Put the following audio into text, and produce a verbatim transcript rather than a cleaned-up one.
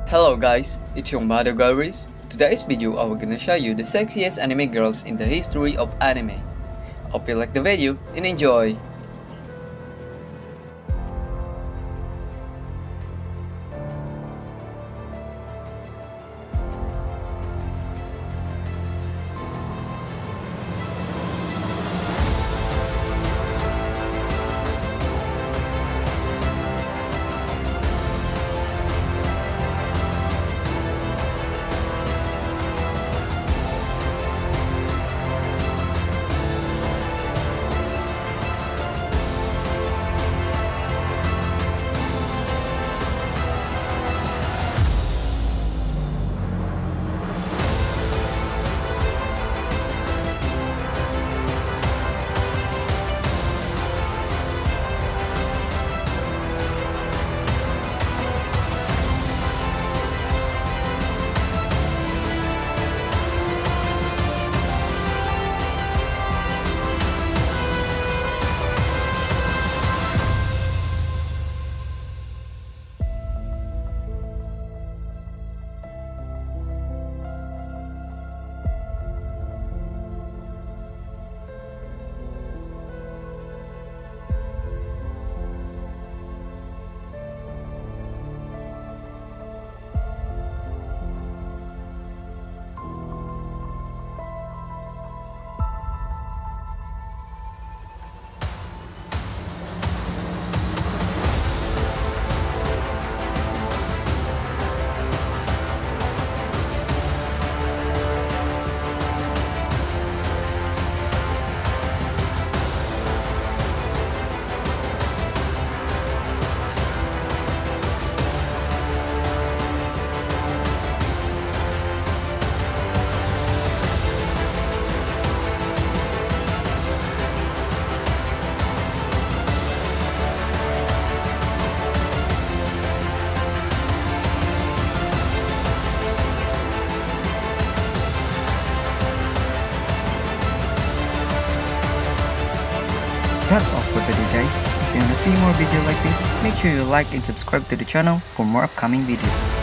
Hello guys, it's your MadDogAiris. Today's video I will gonna show you the sexiest anime girls in the history of anime. Hope you like the video and enjoy! That's all for today guys. If you want to see more videos like this, make sure you like and subscribe to the channel for more upcoming videos.